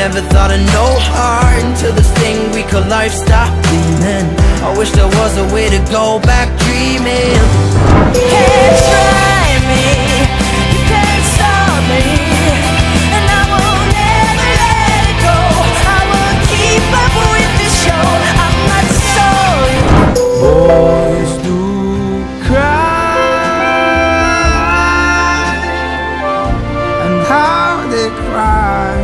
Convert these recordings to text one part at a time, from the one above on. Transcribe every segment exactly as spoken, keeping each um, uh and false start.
never thought of no heart until this thing we call life stopped beaming. I wish there was a way to go back dreaming. You can't try me, you can't stop me, and I will never let it go. I will keep up with the show. I'm not sorry. Boys do cry, and how they cry.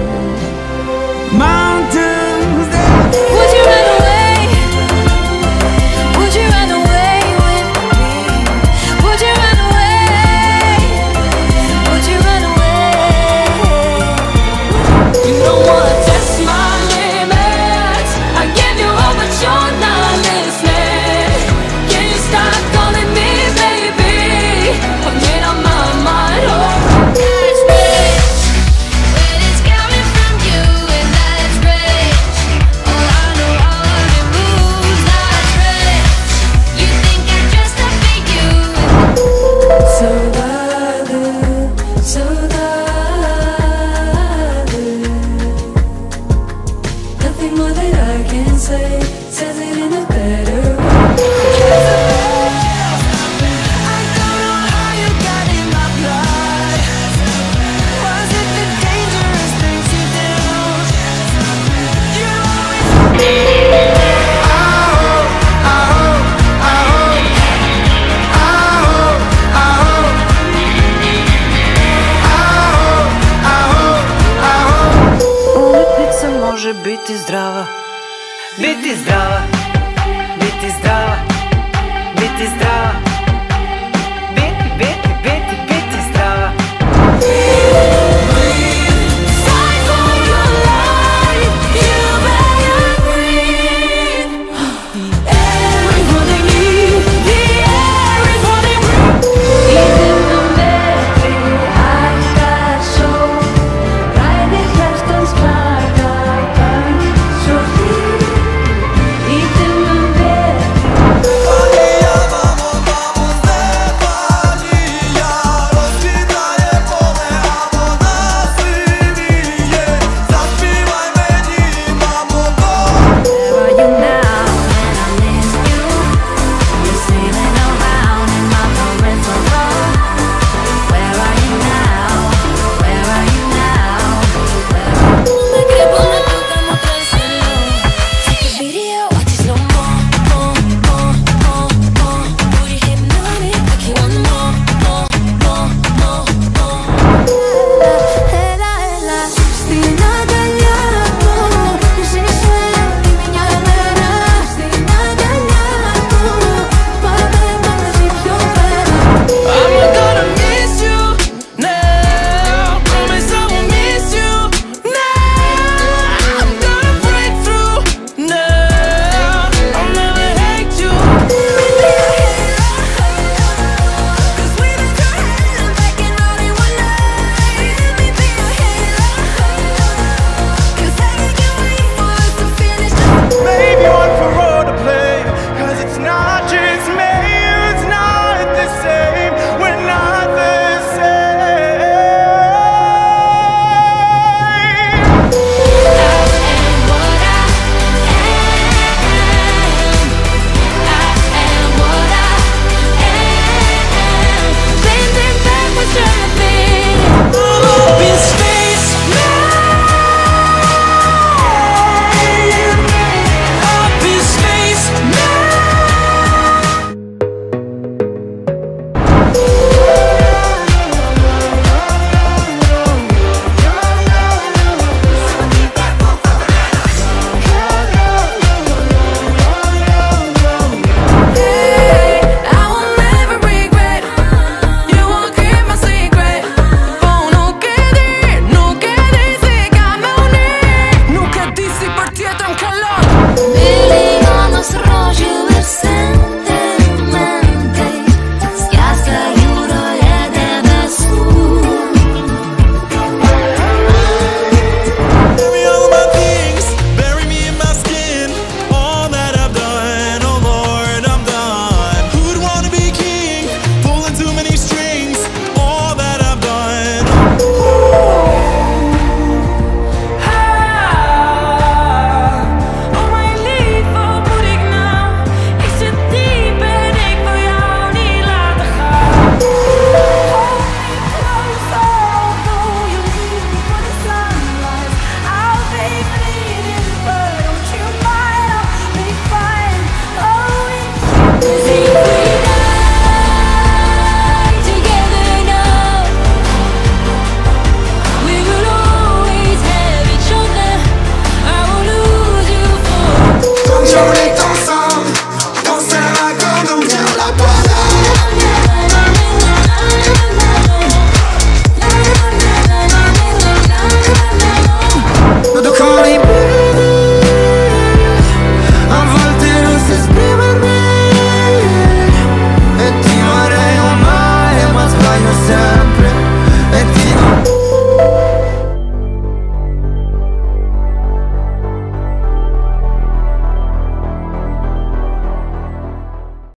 Mountains they... Would you run away? Would you run away with me? Would you run away? Would you run away? You don't wanna test my limits. I give you all but you're not listening. Can you stop calling me baby? I've made up my mind. Oh, that's rich when it's coming from you, and that's rich. Oh, I know all of your moves. That's rich. You think I dressed up for you? So darling, so darling, nothing more that I can say says it in a better way. I don't know how you got in my blood. Was it the dangerous things you do? You always... I hope, I hope, I hope, I hope, I hope, I hope, I hope. Umetnica može biti zdrava, biti zdrava, biti zdrava, biti zdrava.